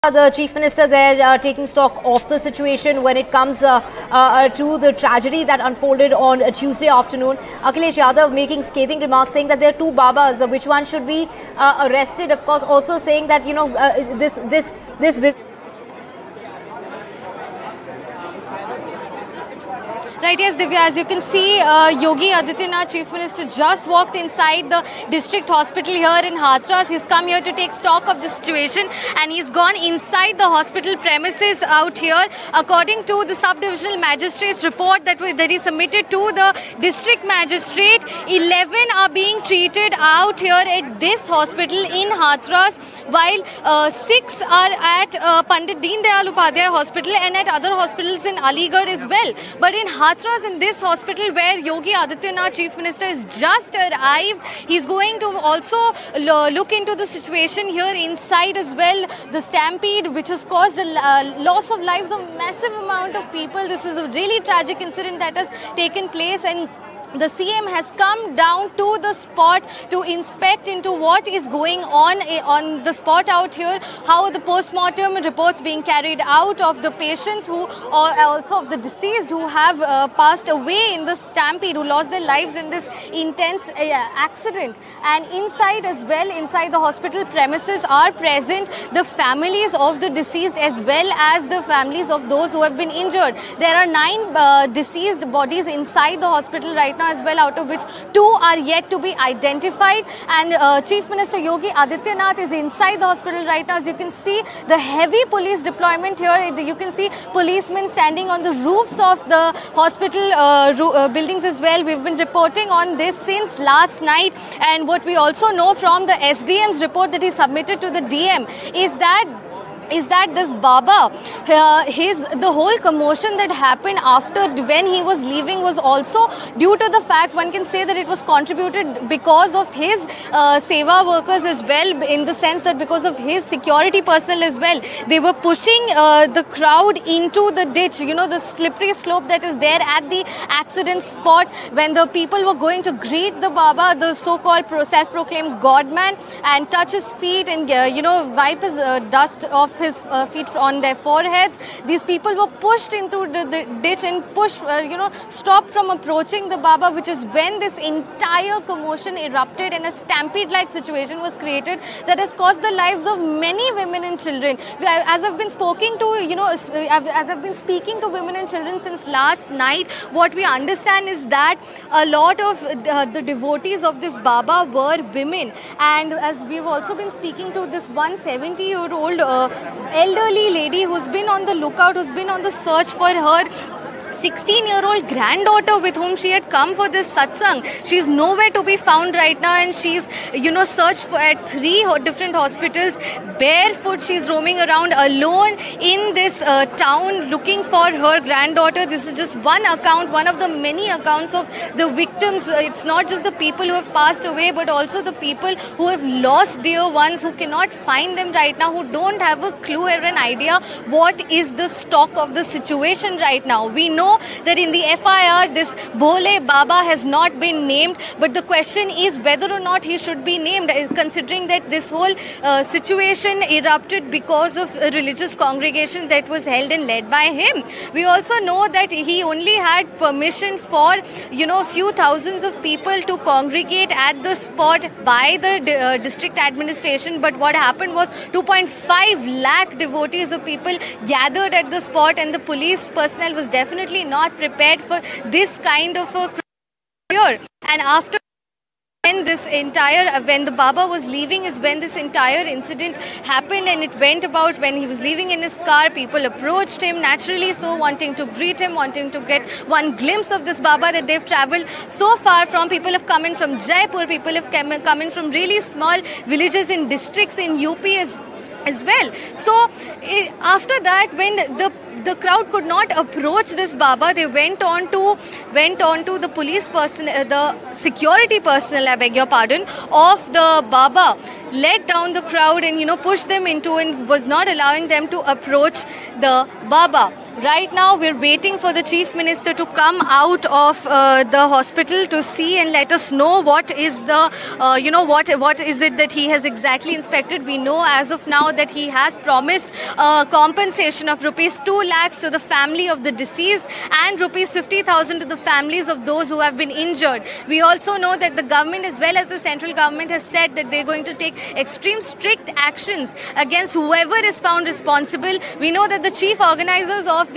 The Chief Minister there taking stock of the situation when it comes to the tragedy that unfolded on Tuesday afternoon. Akhilesh Yadav making scathing remarks saying that there are two Babas, which one should be arrested. Of course, also saying that this business. Right, yes, Divya, as you can see, Yogi Adityanath, Chief Minister, just walked inside the district hospital here in Hathras. He's come here to take stock of the situation and he's gone inside the hospital premises out here. According to the sub-divisional magistrate's report that he submitted to the district magistrate, 11 are being treated out here at this hospital in Hathras, while 6 are at Pandit Deen Dayal Upadhyay Hospital and at other hospitals in Aligarh as well. But in Hathras, in this hospital where Yogi Adityanath, Chief Minister, has just arrived, he's going to also look into the situation here inside as well. The stampede, which has caused a loss of lives of massive amount of people. This is a really tragic incident that has taken place, and the CM has come down to the spot to inspect into what is going on the spot out here, how the post-mortem reports being carried out of the patients who, or also of the deceased who have passed away in the stampede, who lost their lives in this intense accident. And inside as well, inside the hospital premises are present the families of the deceased as well as the families of those who have been injured. There are 9 deceased bodies inside the hospital right now as well, out of which 2 are yet to be identified. And Chief Minister Yogi Adityanath is inside the hospital right now. As you can see, the heavy police deployment here. You can see policemen standing on the roofs of the hospital buildings as well. We've been reporting on this since last night, and what we also know from the SDM's report that he submitted to the DM is that this Baba, the whole commotion that happened after when he was leaving was also due to the fact, one can say that it was contributed because of his seva workers as well, in the sense that because of his security personnel as well. They were pushing the crowd into the ditch, the slippery slope that is there at the accident spot, when the people were going to greet the Baba, the so-called self-proclaimed God-man, and touch his feet and, wipe his dust off his feet on their foreheads. These people were pushed into the ditch and stopped from approaching the Baba, which is when this entire commotion erupted and a stampede-like situation was created that has caused the lives of many women and children. As I've been speaking to women and children since last night, what we understand is that a lot of the devotees of this Baba were women, and as we've also been speaking to this 170-year-old elderly lady who's been on the lookout, who's been on the search for her 16-year-old granddaughter with whom she had come for this satsang. She's nowhere to be found right now, and she's, searched for at 3 different hospitals. Barefoot, she's roaming around alone in this town looking for her granddaughter. This is just one account, one of the many accounts of the victims. It's not just the people who have passed away, but also the people who have lost dear ones, who cannot find them right now, who don't have a clue or an idea what is the stock of the situation right now. We know that in the FIR, this Bhole Baba has not been named, but the question is whether or not he should be named, considering that this whole situation erupted because of a religious congregation that was held and led by him. We also know that he only had permission for, a few thousands of people to congregate at the spot by the district administration, but what happened was 2.5 lakh devotees of people gathered at the spot, and the police personnel was definitely not prepared for this kind of a crowd. And after when the Baba was leaving is when this entire incident happened, and it went about when he was leaving in his car. People approached him, naturally so, wanting to greet him, wanting to get one glimpse of this Baba that they've travelled so far from. People have come in from Jaipur, people have come in from really small villages in districts in UP as well. So after that, when the the crowd could not approach this Baba. They went on to the police person, the security personnel, I beg your pardon, of the Baba, led down the crowd and pushed them into and was not allowing them to approach the Baba. Right now, we're waiting for the Chief Minister to come out of the hospital to see and let us know what is the, what is it that he has exactly inspected. We know as of now that he has promised compensation of rupees 2 lakhs to the family of the deceased and rupees 50,000 to the families of those who have been injured. We also know that the government as well as the central government has said that they're going to take extreme strict actions against whoever is found responsible. We know that the chief organizers of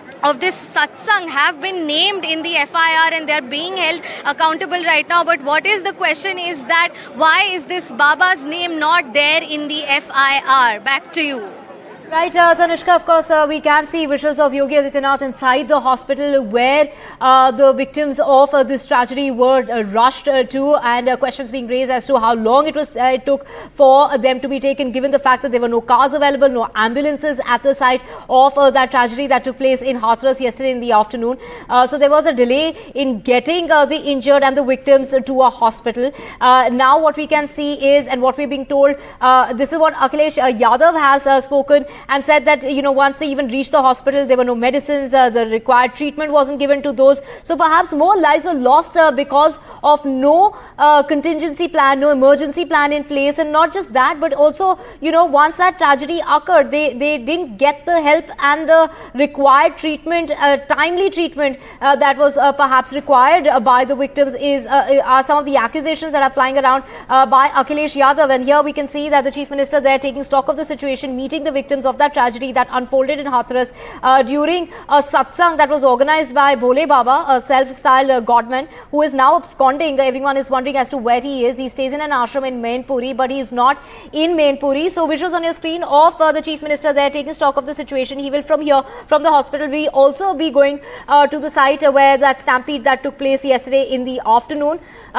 this satsang have been named in the FIR and they are being held accountable right now. But what is the question is that why is this Baba's name not there in the FIR? Back to you. Right, Tanushka, of course, we can see visuals of Yogi Adityanath inside the hospital where the victims of this tragedy were rushed to, and questions being raised as to how long it took for them to be taken, given the fact that there were no cars available, no ambulances at the site of that tragedy that took place in Hathras yesterday in the afternoon. So there was a delay in getting the injured and the victims to a hospital. Now what we can see is, and what we're being told, this is what Akhilesh Yadav has spoken, and said that, once they even reached the hospital, there were no medicines, the required treatment wasn't given to those. So perhaps more lives were lost because of no contingency plan, no emergency plan in place. And not just that, but also, once that tragedy occurred, they didn't get the help and the required treatment, timely treatment that was perhaps required by the victims are some of the accusations that are flying around by Akhilesh Yadav. And here we can see that the Chief Minister there taking stock of the situation, meeting the victims of that tragedy that unfolded in Hathras during a satsang that was organized by Bhole Baba, a self-styled godman who is now absconding. Everyone is wondering as to where he is. He stays in an ashram in Mainpuri, but he is not in Mainpuri. So visuals on your screen of the Chief Minister there taking stock of the situation. He will from here, from the hospital, we also be going to the site where that stampede that took place yesterday in the afternoon.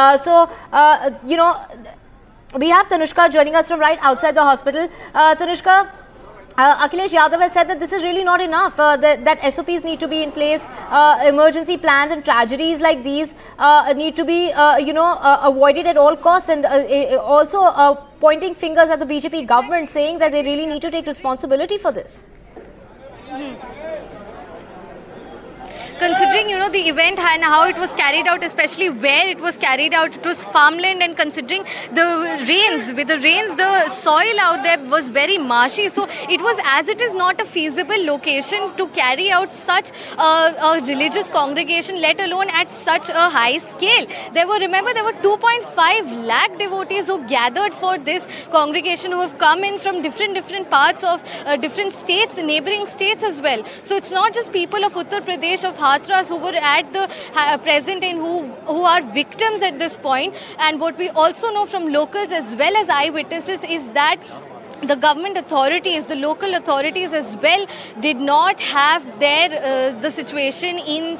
We have Tanushka joining us from right outside the hospital. Tanushka, Akhilesh Yadav has said that this is really not enough, that SOPs need to be in place, emergency plans and tragedies like these need to be, avoided at all costs, and also pointing fingers at the BJP government, saying that they really need to take responsibility for this. Considering, the event and how it was carried out, especially where it was carried out, it was farmland, and considering the rains, the soil out there was very marshy. So it was, as it is not a feasible location to carry out such a religious congregation, let alone at such a high scale. There were 2.5 lakh devotees who gathered for this congregation, who have come in from different parts of different states, neighboring states as well. So it's not just people of Uttar Pradesh, of Hathras, who were at the present and who are victims at this point. And what we also know from locals as well as eyewitnesses is that the government authorities, the local authorities as well, did not have the situation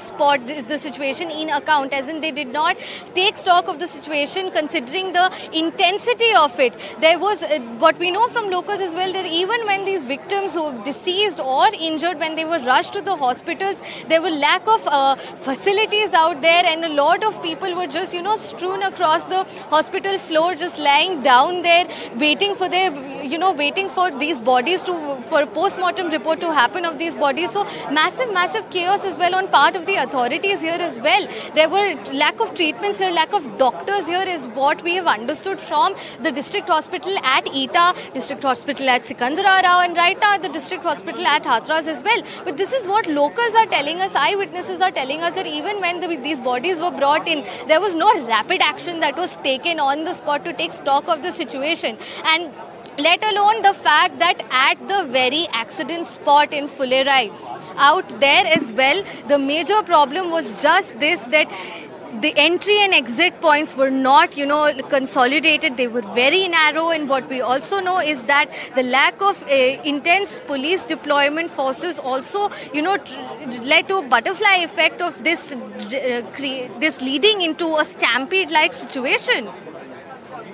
in account, as in they did not take stock of the situation considering the intensity of it. There was, what we know from locals as well, that even when these victims who were deceased or injured, when they were rushed to the hospitals, there were lack of facilities out there, and a lot of people were just, strewn across the hospital floor, just lying down there, waiting for their, waiting for these bodies for a post-mortem report to happen of these bodies. So massive chaos as well on part of the authorities here as well. There were lack of treatments here, lack of doctors here is what we have understood from the district hospital at Etah, district hospital at Sikandrarao, and right now the district hospital at Hathras as well. But this is what locals are telling us, eyewitnesses are telling us, that even when these bodies were brought in, there was no rapid action that was taken on the spot to take stock of the situation. And let alone the fact that at the very accident spot in Fulerai, out there as well, the major problem was just this, that the entry and exit points were not, consolidated. They were very narrow. And what we also know is that the lack of intense police deployment forces also, led to a butterfly effect of this leading into a stampede-like situation.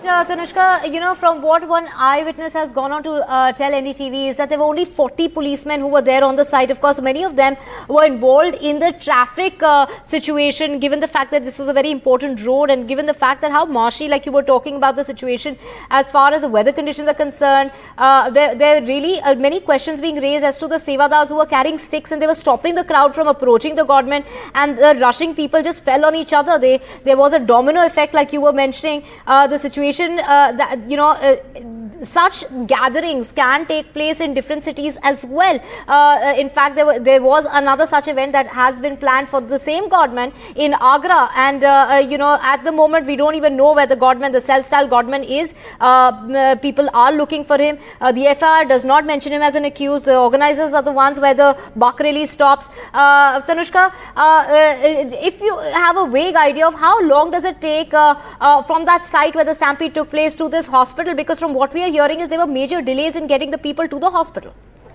Tanushka, you know, from what one eyewitness has gone on to tell NDTV is that there were only 40 policemen who were there on the site. Of course, many of them were involved in the traffic situation, given the fact that this was a very important road and given the fact that how marshy, like you were talking about the situation as far as the weather conditions are concerned. There are really many questions being raised as to the Sevadars who were carrying sticks and they were stopping the crowd from approaching the government, and the rushing people just fell on each other. There was a domino effect, like you were mentioning. The situation that, you know, such gatherings can take place in different cities as well. In fact, there was another such event that has been planned for the same government in Agra, and you know, at the moment we don't even know where the government, the self-styled government, is. People are looking for him. The FIR does not mention him as an accused. The organizers are the ones where the buck really stops. Tanushka, if you have a vague idea of how long does it take from that site where the stampede took place to this hospital, because from what we are hearing is there were major delays in getting the people to the hospital.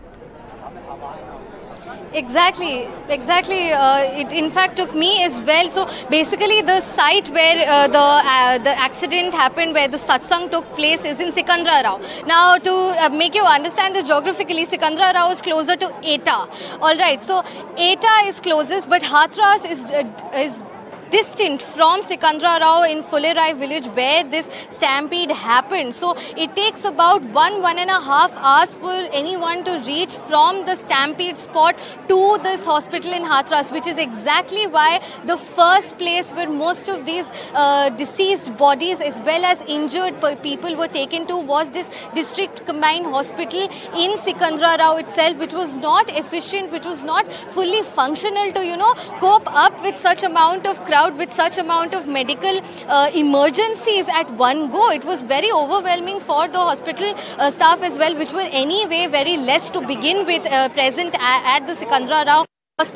Exactly. It in fact took me as well. So basically, the site where the accident happened, where the satsang took place, is in Sikandra Rao. Now, to make you understand this geographically, Sikandra Rao is closer to Etah. All right. So Etah is closest, but Hathras is distant from Sikandra Rao in Fulerai village where this stampede happened. So it takes about 1.5 hours for anyone to reach from the stampede spot to this hospital in Hathras, which is exactly why the first place where most of these deceased bodies as well as injured people were taken to was this district combined hospital in Sikandra Rao itself, which was not efficient, which was not fully functional to, you know, cope up with such amount of crowd, with such amount of medical emergencies at one go. It was very overwhelming for the hospital staff as well, which were anyway very less to begin with present at the Sikandra Rao hospital.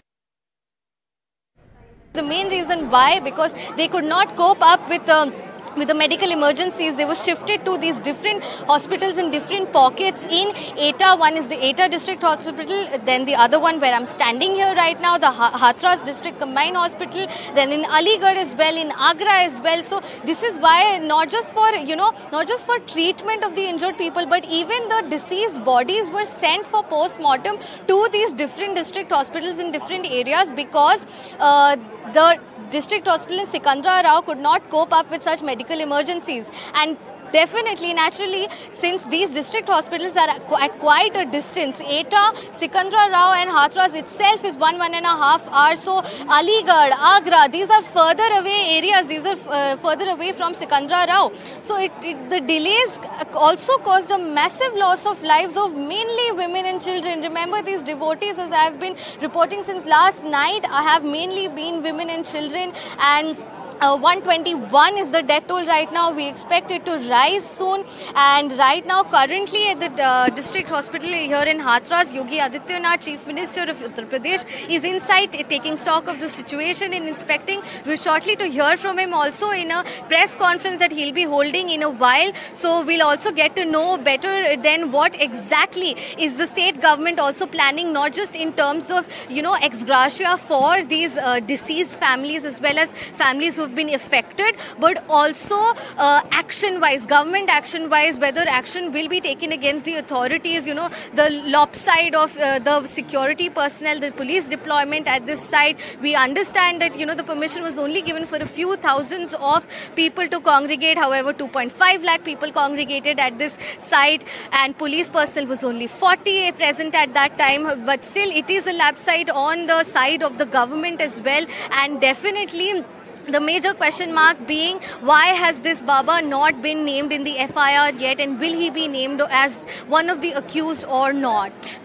The main reason why, because they could not cope up with the medical emergencies, they were shifted to these different hospitals in different pockets in Etah. One is the Etah District Hospital, then the other one where I'm standing here right now, the Hathras District Combined Hospital, then in Aligarh as well, in Agra as well. So this is why not just for, you know, not just for treatment of the injured people, but even the deceased bodies were sent for post-mortem to these different district hospitals in different areas, because the district hospital in Sikandra Rao could not cope up with such medical emergencies. And definitely, naturally, since these district hospitals are at quite a distance, Etah, Sikandra Rao and Hathras itself is 1.5 hours. So Aligarh, Agra, these are further away areas. These are further away from Sikandra Rao. So the delays also caused a massive loss of lives of mainly women and children. Remember, these devotees, as I have been reporting since last night, have mainly been women and children, and 121 is the death toll right now. We expect it to rise soon. And right now, currently at the district hospital here in Hathras, Yogi Adityanath, Chief Minister of Uttar Pradesh, is inside taking stock of the situation and inspecting. We're shortly to hear from him also in a press conference that he'll be holding in a while. So we'll also get to know better than what exactly is the state government also planning, not just in terms of, you know, ex gratia for these deceased families as well as families who've been affected, but also action-wise, government action-wise, whether action will be taken against the authorities, you know, the lopside of the security personnel, the police deployment at this site. We understand that, you know, the permission was only given for a few thousands of people to congregate. However, 2.5 lakh people congregated at this site, and police personnel was only 40 present at that time. But still, it is a lapse site on the side of the government as well, and definitely the major question mark being, why has this Baba not been named in the FIR yet, and will he be named as one of the accused or not?